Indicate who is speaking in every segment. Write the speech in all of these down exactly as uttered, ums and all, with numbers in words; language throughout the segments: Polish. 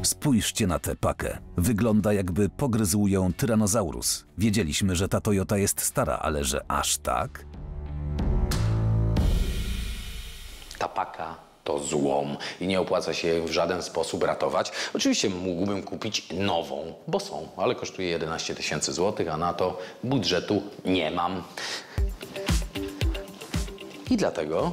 Speaker 1: Spójrzcie na tę pakę. Wygląda, jakby pogryzł ją tyranozaurus. Wiedzieliśmy, że ta Toyota jest stara, ale że aż tak?
Speaker 2: Ta paka to złom i nie opłaca się jej w żaden sposób ratować. Oczywiście mógłbym kupić nową, bo są, ale kosztuje jedenaście tysięcy złotych, a na to budżetu nie mam. I dlatego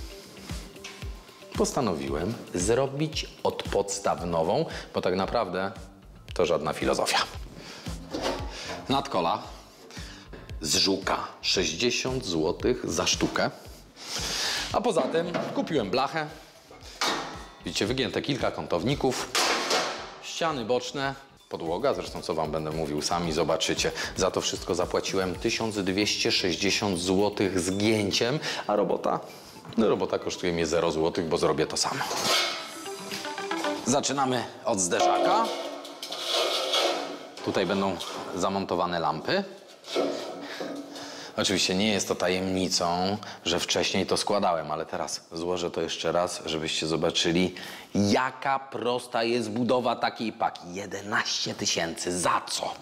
Speaker 2: postanowiłem zrobić od podstaw nową, bo tak naprawdę to żadna filozofia. Nadkola z żuka sześćdziesiąt złotych za sztukę. A poza tym kupiłem blachę. Widzicie, wygięte kilka kątowników, ściany boczne, podłoga, zresztą co wam będę mówił, sami zobaczycie. Za to wszystko zapłaciłem tysiąc dwieście sześćdziesiąt złotych zgięciem, a robota, no robota kosztuje mnie zero złotych, bo zrobię to sam. Zaczynamy od zderzaka. Tutaj będą zamontowane lampy. Oczywiście nie jest to tajemnicą, że wcześniej to składałem, ale teraz złożę to jeszcze raz, żebyście zobaczyli, jaka prosta jest budowa takiej paki. jedenaście tysięcy. Za co?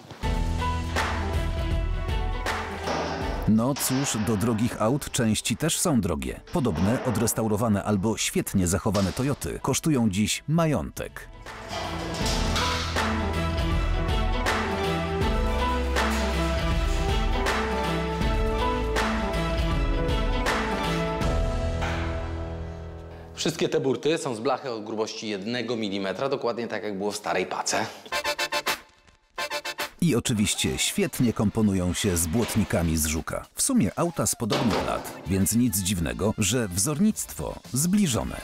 Speaker 1: No cóż, do drogich aut części też są drogie. Podobne, odrestaurowane albo świetnie zachowane Toyoty kosztują dziś majątek.
Speaker 2: Wszystkie te burty są z blachy o grubości jednego milimetra, dokładnie tak jak było w starej pace.
Speaker 1: I oczywiście świetnie komponują się z błotnikami z żuka. W sumie auta z podobnych lat, więc nic dziwnego, że wzornictwo zbliżone.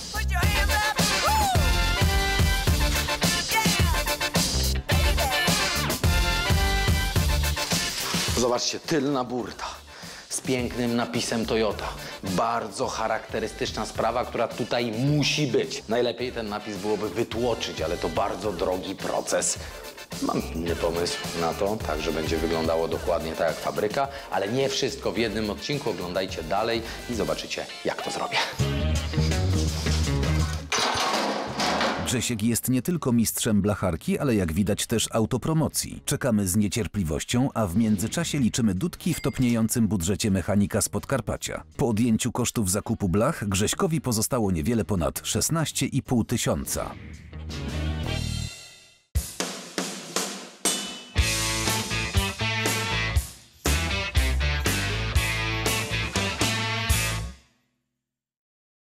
Speaker 2: Zobaczcie, tylna burta z pięknym napisem Toyota. Bardzo charakterystyczna sprawa, która tutaj musi być. Najlepiej ten napis byłoby wytłoczyć, ale to bardzo drogi proces. Mam inny pomysł na to, tak że będzie wyglądało dokładnie tak jak fabryka, ale nie wszystko w jednym odcinku. Oglądajcie dalej i zobaczycie, jak to zrobię.
Speaker 1: Grzesiek jest nie tylko mistrzem blacharki, ale jak widać też autopromocji. Czekamy z niecierpliwością, a w międzyczasie liczymy dudki w topniejącym budżecie mechanika z Podkarpacia. Po odjęciu kosztów zakupu blach Grześkowi pozostało niewiele ponad szesnaście i pół tysiąca.